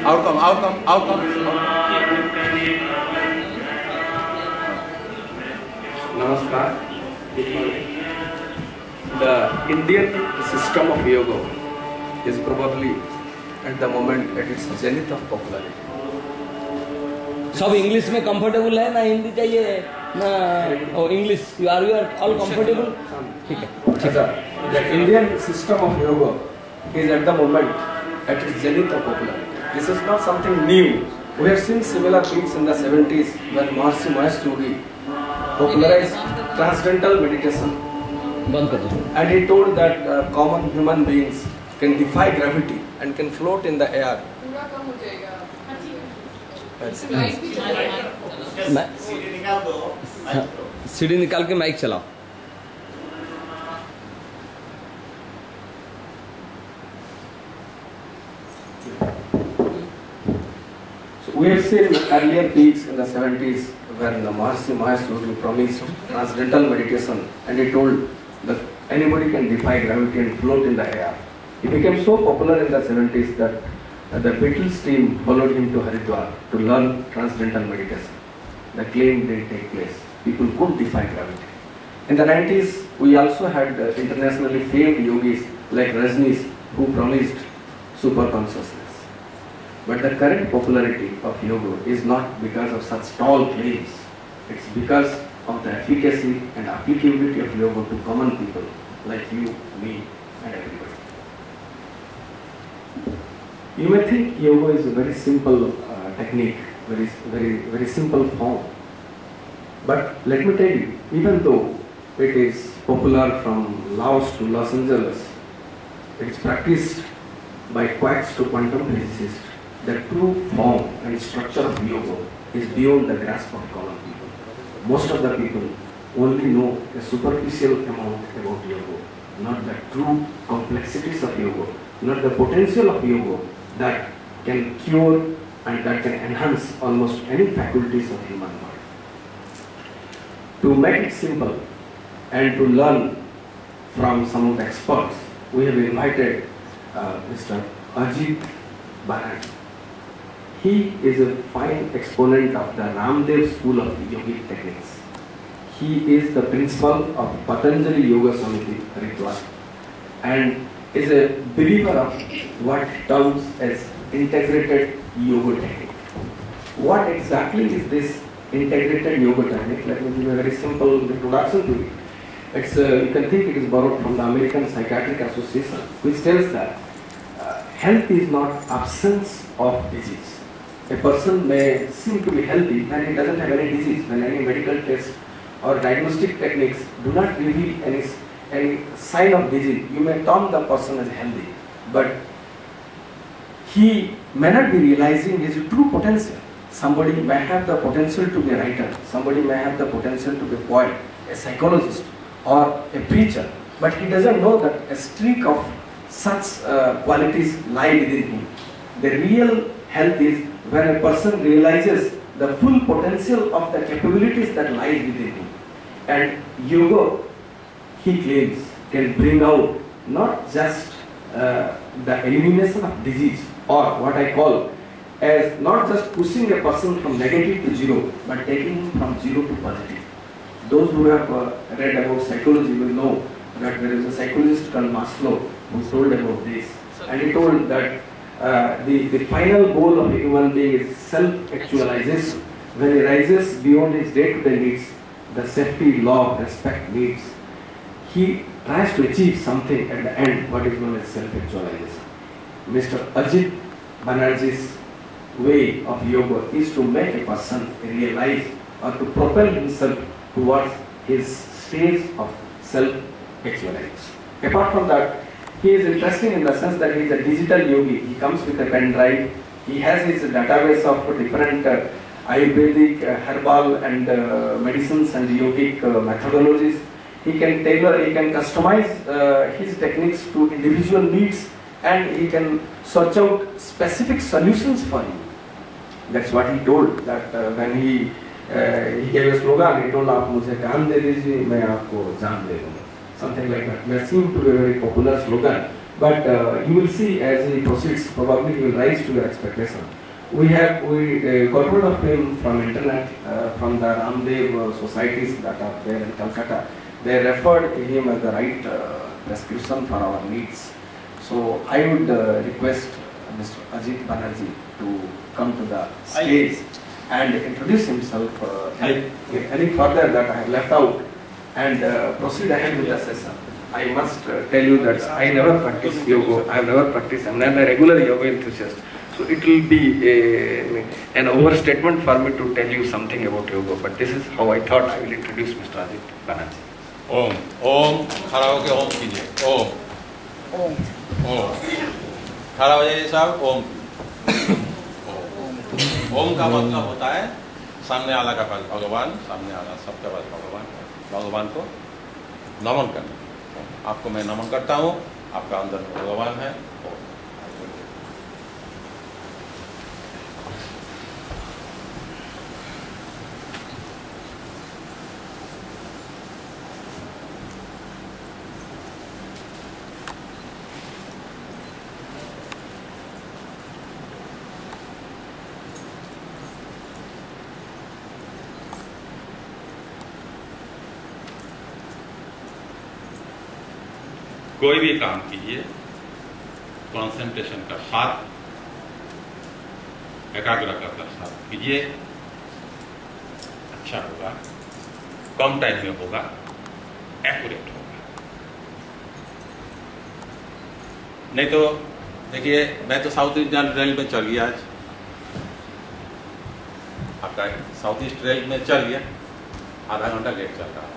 outcome. Namaskar. The Indian system of yoga is probably at the moment at its zenith of popularity. सब English में comfortable है ना, हिंदी चाहिए ना? ओ English, you are all comfortable? ठीक है. The Indian system of yoga is at the moment at its zenith of popularity. This is not something new. We have seen similar things in the 70s when Maharishi Mahesh Yogi popularized transcendental meditation. And he told that common human beings can defy gravity and can float in the air. सीढ़ी निकाल के mic चलाओ. So we have seen earlier peaks in the 70s when Maharishi Mahesh Yogi promised transcendental meditation, and he told that anybody can defy gravity and float in the air. He became so popular in the 70s that the Beatles team followed him to Haridwar to learn transcendental meditation. The claim didn't take place. People could defy gravity. In the 90s, we also had internationally famed yogis like Rajneesh who promised super consciousness. But the current popularity of yoga is not because of such tall claims. It's because of the efficacy and applicability of yoga to common people like you, me, and everybody. You may think yoga is a very simple technique, very simple form. But let me tell you, even though it is popular from Laos to Los Angeles, it is practiced by quacks to quantum physicists. The true form and structure of yoga is beyond the grasp of common people. Most of the people only know a superficial amount about yoga, not the true complexities of yoga, not the potential of yoga that can cure and that can enhance almost any faculties of human body. To make it simple and to learn from some of the experts, we have invited Mr. Ajit Banerjee. He is a fine exponent of the Ramdev school of yogic techniques. He is the principal of Patanjali Yoga Samiti, Haridwar, and is a believer of what terms as integrated yoga technique. What exactly is this integrated yoga technique? Let me give a very simple introduction to it. It's you can think it is borrowed from the American Psychiatric Association, which tells that health is not absence of disease. A person may seem to be healthy when he doesn't have any disease, when any medical tests or diagnostic techniques do not reveal any sign of disease. You may term the person as healthy, but he may not be realizing his true potential. Somebody may have the potential to be a writer, somebody may have the potential to be a poet, a psychologist, or a preacher, but he doesn't know that a streak of such qualities lie within him. The real health is when a person realizes the full potential of the capabilities that lie within him. And yoga, he claims, can bring out not just the elimination of disease, or what I call as not just pushing a person from negative to zero, but taking him from zero to positive. Those who have read about psychology will know that there is a psychologist called Maslow who told about this, and he told that the final goal of a human being is self-actualization. When he rises beyond his day-to-day needs, the safety, love, respect needs, he tries to achieve something at the end, what is known as self-actualization. Mr. Ajit Banerjee's way of yoga is to make a person realize or to propel himself towards his stage of self-actualization. Apart from that, he is interesting in the sense that he is a digital yogi. He comes with a pen drive. He has his database of different Ayurvedic, herbal and medicines and yogic methodologies. He can tailor, he can customize his techniques to individual needs, and he can search out specific solutions for you. That's what he told, that when he gave a slogan, he told, "Aap mujhe jaan de dijiye, main aapko jaan de dunga." Something like that. That seemed to be a very popular slogan But you will see as he proceeds, probably he will rise to your expectation. We got hold of him from internet, from the Ramdev societies that are there in Calcutta. They referred him as the right prescription for our needs. So I would request Mr. Ajit Banerjee to come to the stage and introduce himself. Any further that I have left out, and proceed ahead with the session. I must tell you that I never practice yoga. I have never practiced. I am not a regular yoga enthusiast. So it will be an overstatement for me to tell you something about yoga. But this is how I thought I will introduce Mr. Ajit Banerjee. Om Om खड़ा होके ओम कीजिए ओम ओम ओम खड़ा हो जाइए साहब ओम ओम का मतलब होता है सामने वाला का पास भगवान सामने वाला सबके पास भगवान को नमन करना। आपको मैं नमन करता हूँ, आपका अंदर भगवान है। कोई भी काम कीजिए कंसंट्रेशन का साथ, एकाग्रता का साथ कीजिए, अच्छा होगा, कम टाइम में होगा, एक्यूरेट होगा। नहीं तो देखिए, मैं तो साउथ इंडियन रेल में चल गया आज, आपका साउथ ईस्ट रेल में चल गया, आधा घंटा लेट चल रहा है।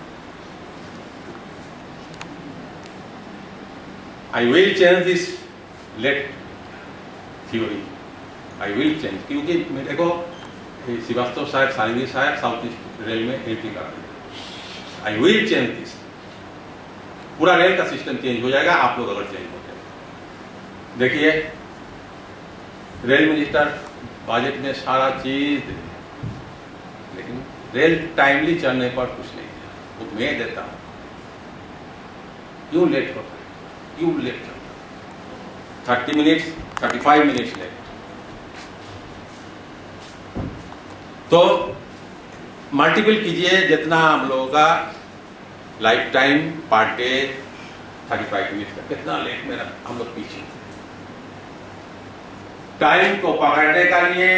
I will change this late theory. I will change, क्योंकि मेरे को श्रीवास्तव साहब, सारंगी साहब साउथ ईस्ट रेल में एंट्री कर रहे हैं। I will change this. पूरा रेल का सिस्टम चेंज हो जाएगा, आप लोग अगर चेंज हो जाए। देखिए, रेल मिनिस्टर बजट में सारा चीज दे, लेकिन रेल टाइमली चलने पर कुछ नहीं है। वो मैं देता हूँ, क्यों लेट होता है? क्यों लेट करता? 30 मिनट्स, 35 मिनट्स लेट। तो मल्टीपल कीजिए, जितना हम लोगों का life time per day 35 minutes का, कितना लेट मेरा हम लोग पीछे। टाइम को पकड़ने का लिए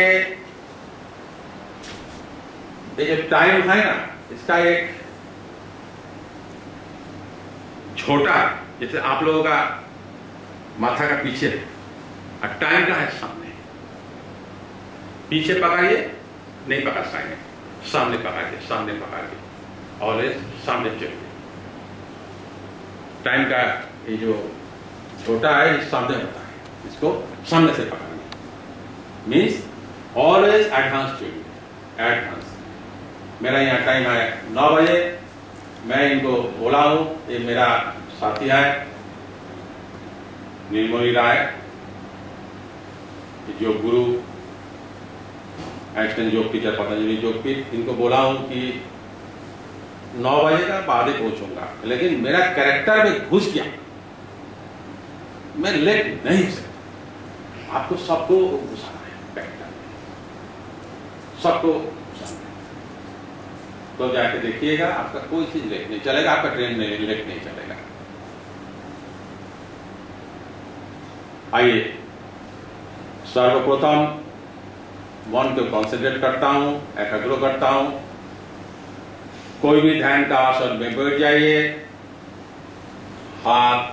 ये जो टाइम है ना, इसका एक छोटा, जैसे आप लोगों का माथा का पीछे और टाइम का है सामने। पीछे पकड़िए, नहीं पकड़ पाएंगे, सामने पकड़िए, सामने पकड़िए, ऑलवेज सामने चलिए। टाइम का ये जो छोटा है, ये सामने होता है, इसको सामने से पकड़िए। मीन्स ऑलवेज एडवांस चलिए, एडवांस। मेरा यहाँ टाइम है 9 बजे, मैं इनको बोला हूँ, ये मेरा साथी है नीलमणि राय, जो गुरु एस्टन योग टीचर, पतंजलि योगपीठ, इनको बोला हूं कि 9 बजे का बाद पहुंचूंगा, लेकिन मेरा कैरेक्टर में घुस गया, मैं लेट नहीं हो सकता। आपको सबको घुसाना है कैरेक्टर में, सबको घुसाना है। तो जाके देखिएगा, आपका कोई चीज लेट नहीं चलेगा, आपका ट्रेन लेट नहीं चलेगा। आइए, सर्वप्रथम मन को कंसंट्रेट करता हूं, एकाग्र करता हूं। कोई भी ध्यान का आसन में बैठ जाइए, हाथ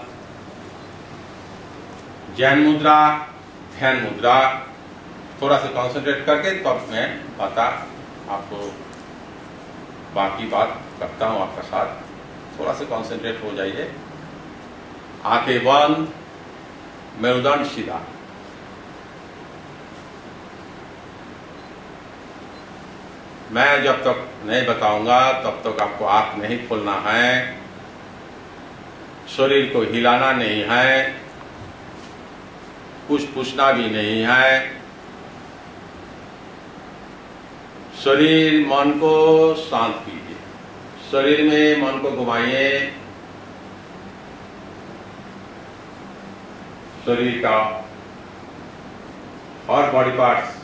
जैन मुद्रा, ध्यान मुद्रा, थोड़ा सा कंसंट्रेट करके तब मैं आपको बाकी बात करता हूं आपका साथ। थोड़ा सा कंसंट्रेट हो जाइए, आंखें बंद, मेरुदंड सीधा। मैं जब तक नहीं बताऊंगा तब तक आपको आंख नहीं खोलना है, शरीर को हिलाना नहीं है, कुछ पूछना भी नहीं है। शरीर मन को शांत कीजिए, शरीर में मन को घुमाइए, शरीर का और बॉडी पार्ट्स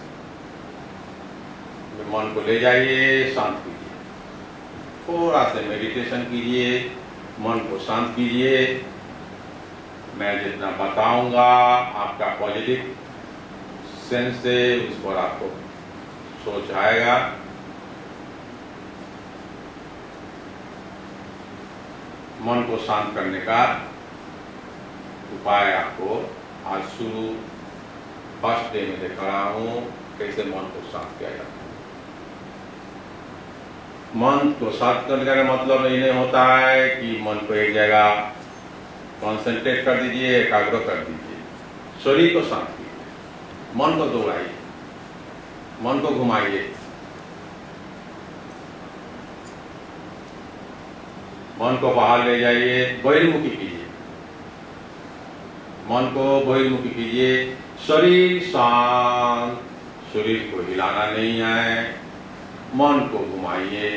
में मन को ले जाइए, शांत कीजिए। थोड़ा से मेडिटेशन कीजिए, मन को शांत कीजिए। मैं जितना बताऊंगा आपका पॉजिटिव सेंस से उस पर आपको सोच आएगा। मन को शांत करने का उपाय आपको आज शुरू फर्स्ट डे में दिखा रहा हूं, कैसे मन को शांत किया जाता है। मन को शांत करने का मतलब ये होता है कि मन को एक जगह कॉन्सेंट्रेट कर दीजिए, एकाग्र कर दीजिए। शरीर को शांत कीजिए, मन को दौड़ाइए, मन को घुमाइए, मन को बाहर ले जाइए, बहिर्मुखी कीजिए, मन को बहिर्मुखी कीजिए। शरीर शांत, शरीर को हिलाना नहीं है, मन को घुमाइए,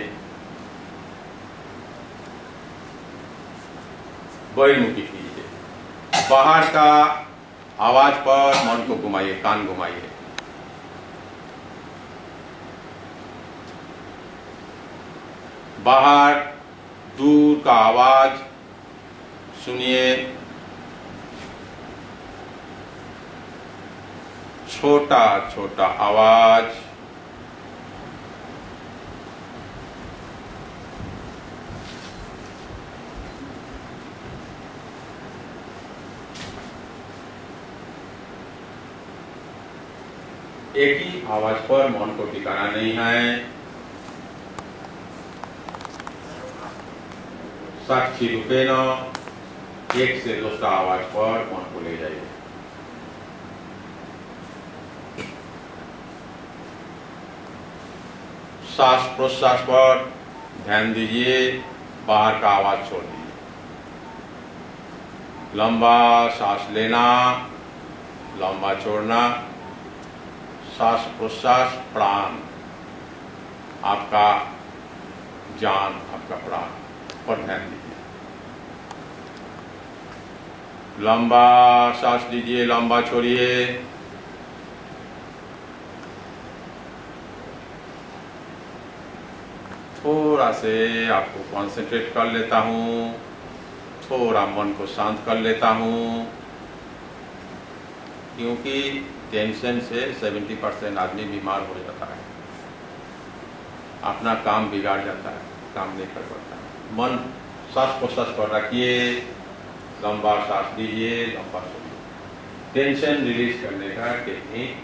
बहिर्मुखी कीजिए। बाहर का आवाज पर मन को घुमाइए, कान घुमाइए। बाहर दूर का आवाज सुनिए, छोटा छोटा आवाज। एक ही आवाज पर मन को टिकाना नहीं है। साक्षी रूपेण एक से दूसरा आवाज पर मन को ले जाइए। श्वास प्रश्वास पर ध्यान दीजिए, बाहर का आवाज छोड़ दीजिए। लंबा सांस लेना, लंबा छोड़ना, श्वास प्रश्वास प्राण, आपका जान, आपका प्राण पर ध्यान दीजिए। लंबा सांस लीजिए, लंबा छोड़िए। थोड़ा से आपको कंसंट्रेट कर लेता हूं, थोड़ा मन को शांत कर लेता हूं, क्योंकि टेंशन से 70% आदमी बीमार हो जाता है, अपना काम बिगाड़ जाता है, काम नहीं कर पाता। मन सांस प्रश्वास पर रखिए, लंबा सांस लीजिए, लंबा छोड़िए। टेंशन रिलीज करने का टेक्निक।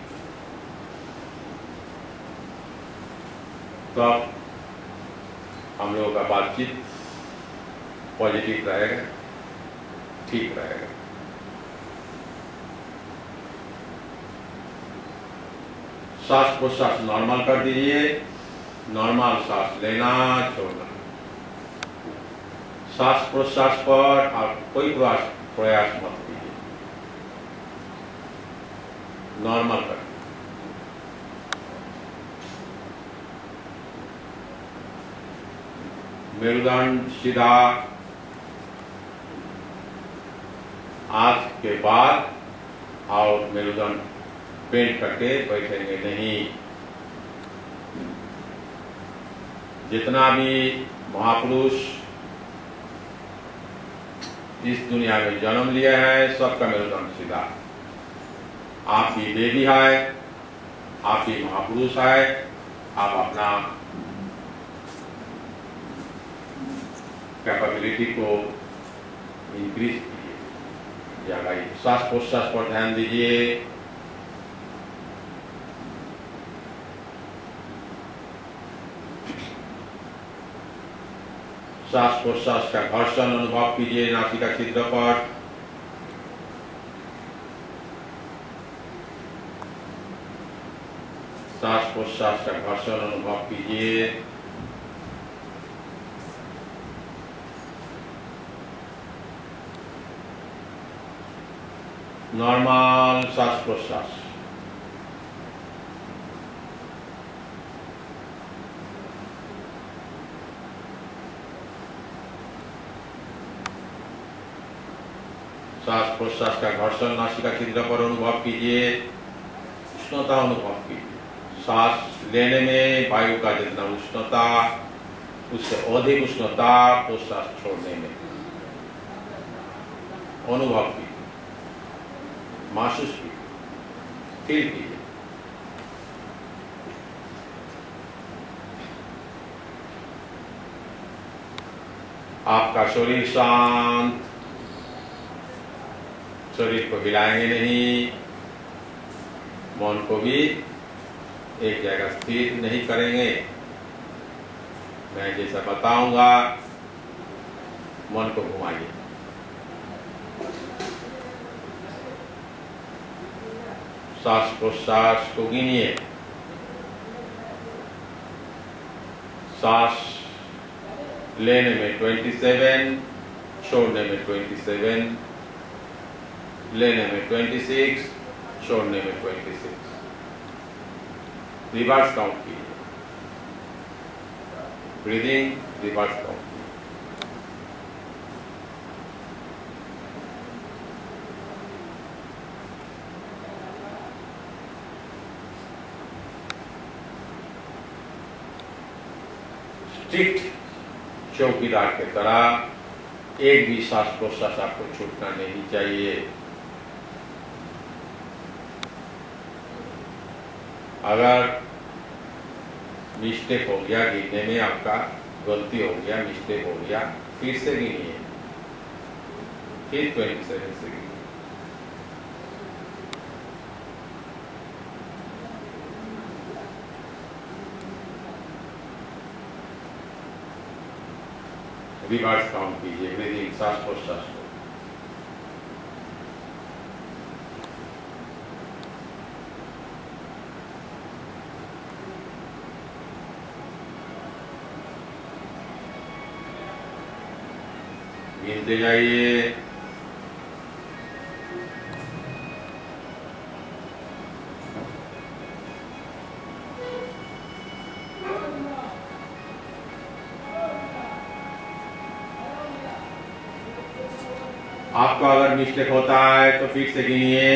तो हम लोगों का बातचीत पॉजिटिव रहेगा, ठीक रहेगा। सांस प्रश्वास नॉर्मल कर दीजिए, नॉर्मल सांस लेना छोड़ना। सांस प्रश्वास पर आप कोई प्रयास मत कीजिए, नॉर्मल कर। मेरुदंड सीधा, आंख के बाद और मेरुदंड पेंट करके बैठेंगे नहीं। जितना भी महापुरुष इस दुनिया में जन्म लिया है, सबका मेरुदंड सीधा। आप ही देवी है, आप ही महापुरुष है, आप अपना कैपेबिलिटी को इंक्रीज कीजिए, जगाइए। श्वास प्रश्वास पर ध्यान दीजिए। श्वास प्रश्वास का घर्षण अनुभव कीजिए नासिका छिद्र पर। श्वास प्रश्वास का घर्षण अनुभव कीजिए। नॉर्मल श्वास प्रश्वास। श्वास प्रश्वास का घर्षण नासिका छिद्र पर अनुभव कीजिए, उष्णता अनुभव कीजिए। सांस लेने में वायु का जितना उष्णता, उससे अधिक उष्णता प्रश्वास छोड़ने में अनुभव कीजिए, महसूस कीजिए, फील कीजिए। आपका शरीर शांत, शरीर को हिलाएंगे नहीं, मन को भी एक जगह स्थिर नहीं करेंगे। मैं जैसा बताऊंगा मन को घुमाइए। श्वास प्रश्वास को गिनिए। सांस लेने में 27, छोड़ने में 27, लेने में 26, छोड़ने में 26। रिवर्स काउंट कीजिए। ब्रीदिंग रिवर्स काउंट कीजिए। स्ट्रिक्ट चौकीदार की तरह एक भी श्वास प्रश्वास आपको छूटना नहीं चाहिए। अगर मिस्टेक हो गया गिनने में, आपका गलती हो गया, मिस्टेक हो गया, फिर से गिनिए, फिर 27 से गिनिए। रिवर्स काउंट कीजिए ब्रीदिंग, श्वास प्रश्वास को। गिनते जाइए। आपका अगर मिस्टेक होता है तो फिर से गिनिए।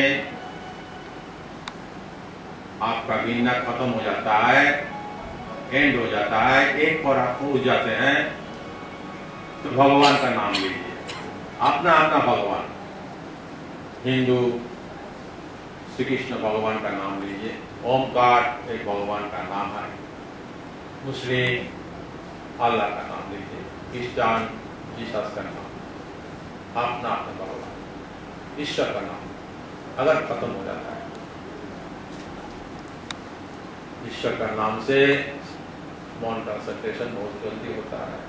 आपका गिनना खत्म हो जाता है, एंड हो जाता है, एक पर आप पहुंच जाते हैं तो भगवान का नाम लीजिए, अपना अपना भगवान। हिंदू श्री कृष्ण भगवान का नाम लीजिए, ओमकार एक भगवान का नाम है। मुस्लिम अल्लाह का नाम लीजिए, क्रिश्चियन जीसस का नाम, अपना अपना भगवान ईश्वर का नाम अगर खत्म हो जाता है, ईश्वर का नाम से मौन कंसंट्रेशन बहुत जल्दी होता है।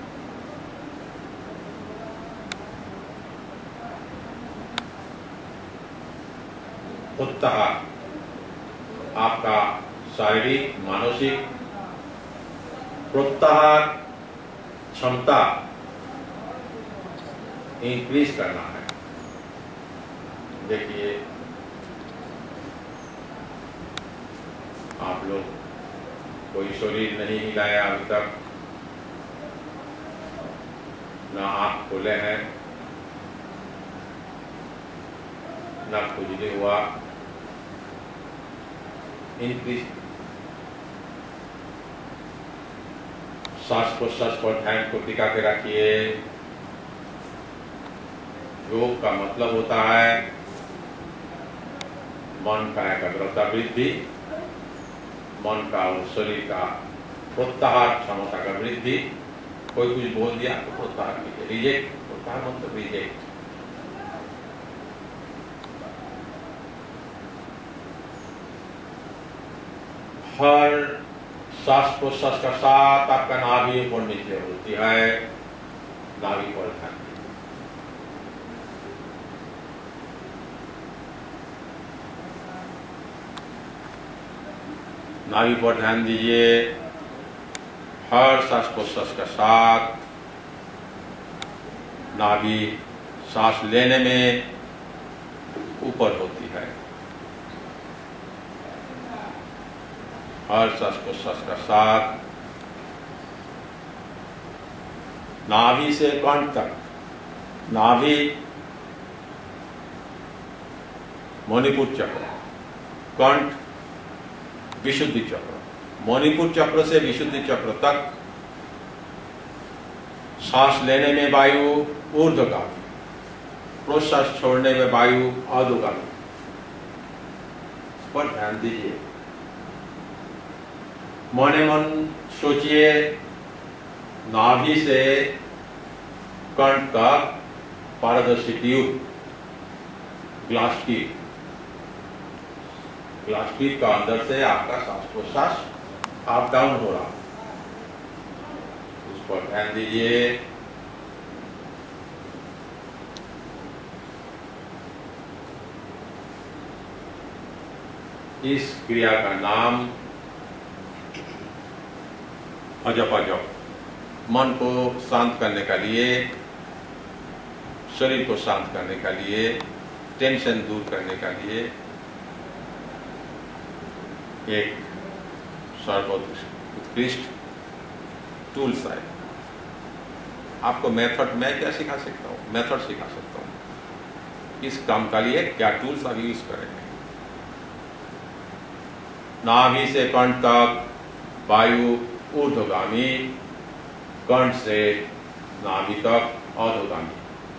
उत्साह आपका शारीरिक मानसिक प्रोत्साहन क्षमता इंक्रीज करना है। देखिए आप लोग कोई शरीर नहीं हिलाया अभी तक, ना आंख खोले हैं, ना खुजली हुआ। इंक्रीज श्वास प्रश्वास पर ध्यान को टिका के रखिए। योग का मतलब होता है मन का एकाग्रता वृद्धि, मन का और शरीर का प्रोत्साहन क्षमता का वृद्धि। कोई कुछ बोल दिया तो प्रोत्साहन कीजिए, रिजेक्ट, प्रोत्साहन मतलब रिजेक्ट। हर श्वास प्रश्वास का साथ आपका नाभि ऊपर नीचे होती है, नाभि पर ध्यान दीजिए। नाभि पर ध्यान दीजिए। हर श्वास प्रश्वास का साथ नाभि सांस लेने में ऊपर होती है, हर श्वास प्रश्वास का साथ नाभि से कंठ तक, नाभि मणिपुर चक्र, कंठ विशुद्धि चक्र, मणिपुर चक्र से विशुद्धि चक्र तक सांस लेने में वायु ऊर्ध्वगामी, प्रश्वास छोड़ने में वायु अधोगामी। पर ध्यान दीजिए, मने मन सोचिए नाभि से कंठ का पारदर्शी tube, glass tube, glass tube का अंदर से आपका सांस प्रश्वास अप डाउन हो रहा, उस पर ध्यान दीजिए। इस क्रिया का नाम अजप अजप, मन को शांत करने का लिए, शरीर को शांत करने का लिए, टेंशन दूर करने का लिए एक सर्वोत्कृष्ट टूल्स है। आपको मेथड मैं क्या सिखा सकता हूँ, मेथड सिखा सकता हूँ। इस काम का लिए क्या टूल्स आप यूज करेंगे। नाभि से कंठ तक वायु ऊर्ध्वगामी, कंठ से नाभि तक अधोगामी।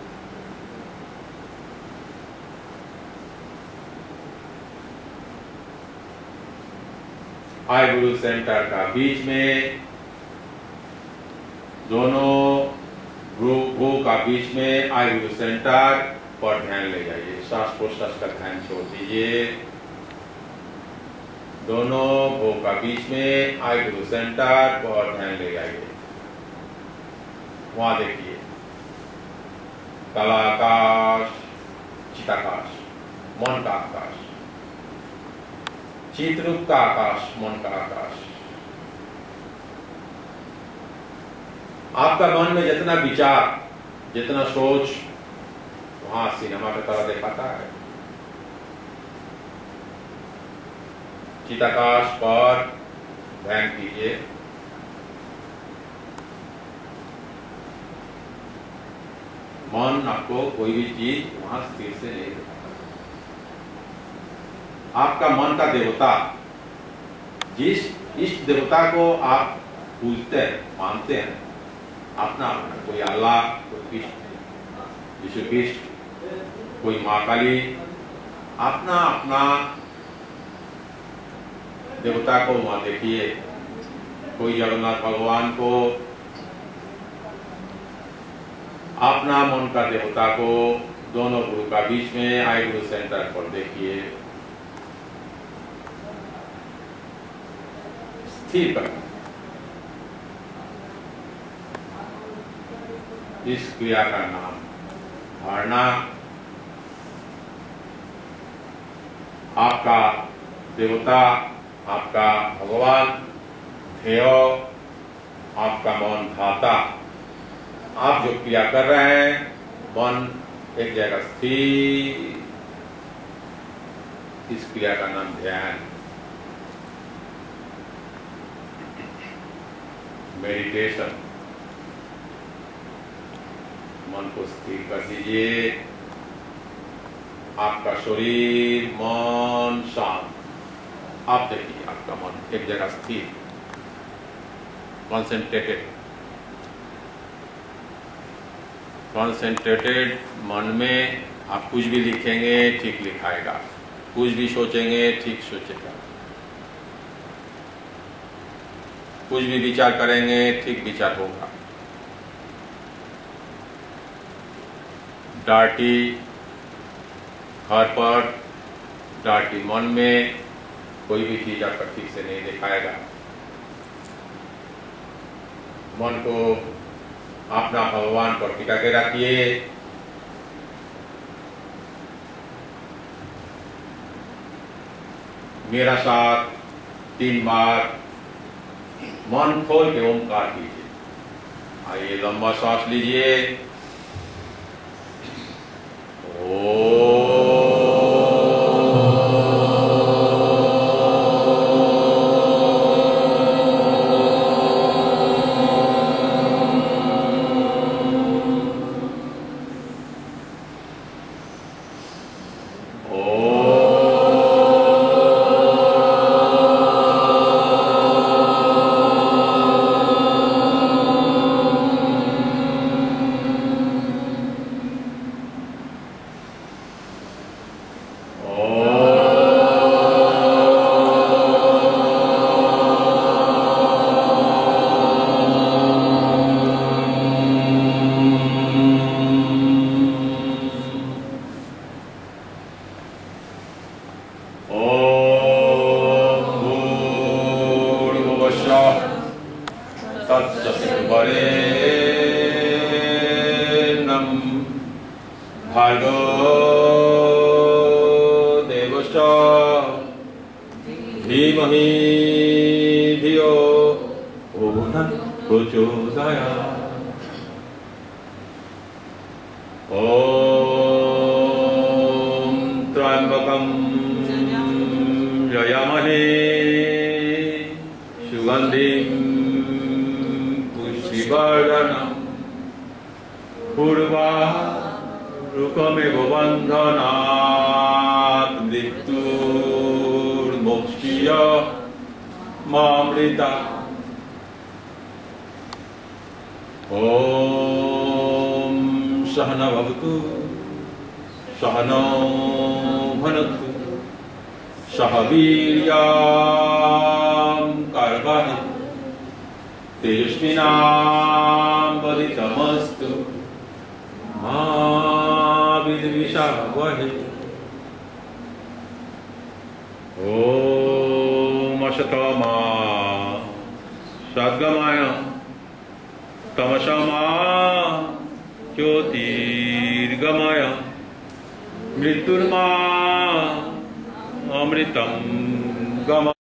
आईब्रो सेंटर का बीच में, दोनों भ्रू का बीच में आईब्रो सेंटर पर ध्यान ले जाइए। श्वास प्रश्वास का ध्यान छोड़ दीजिए। दोनों भ्रू का बीच में आईब्रो सेंटर पर ध्यान ले जाइए। वहां देखिए कलाकाश, चिताकाश, मन का आकाश, चित्रूप का आकाश, मन का आकाश। आपका मन में जितना विचार, जितना सोच, वहां सिनेमा की तरह दिखाता है। चिताकाश पर ध्यान कीजिए। मन आपको कोई भी चीज वहां स्थिर से नहीं दिखाता। आपका मन का देवता, जिस इष्ट देवता को आप पूजते हैं, मानते हैं, अपना अपना, कोई अल्लाह, कोई कृष्ण, यीशु कृष्ण, कोई माँ काली, अपना अपना देवता को वहां देखिए। कोई जगन्नाथ भगवान को, अपना मन का देवता को दोनों गुरु का बीच में आईब्रो सेंटर पर देखिए। स्थिर करना। इस क्रिया का नाम धारणा। आपका देवता, आपका भगवान, ध्येय, आपका मन धाता। आप जो क्रिया कर रहे हैं, मन एक जगह स्थिर, इस क्रिया का नाम ध्यान, मेडिटेशन। मन को स्थिर कर दीजिए। आपका शरीर, मन शांत। आप देखिए आपका मन एक जगह स्थिर, कॉन्सेंट्रेटेड। कॉन्सेंट्रेटेड मन में आप कुछ भी लिखेंगे ठीक लिखाएगा, कुछ भी सोचेंगे ठीक सोचेगा, कुछ भी विचार करेंगे ठीक विचार होगा। डार्टी घर पर, डार्टी मन में कोई भी चीज आपका ठीक से नहीं दिखाएगा। मन को अपना भगवान पर टिका के रखिए। मेरा साथ 3 बार मन खोल के ओमकार कीजिए। आइए लंबा सांस लीजिए। ओ धीमहि धियो यो नः प्रचोदयात्। ॐ त्र्यम्बकं यजामहे सुगन्धिं पुष्टिवर्धनम् उर्वारुकमिव बन्धनात् मृत्युर्मोक्ष्य मामृता। ॐ सहना भवतु सहनौ भुनक्तु सह वीर्यं कर्वहि तेजस्विनावधीतमस्तु मा विद्विषावहै। ॐ असतो मा सद्गमय तमसो मा ज्योतिर्गमय मृत्युर्मा अमृतं गमय।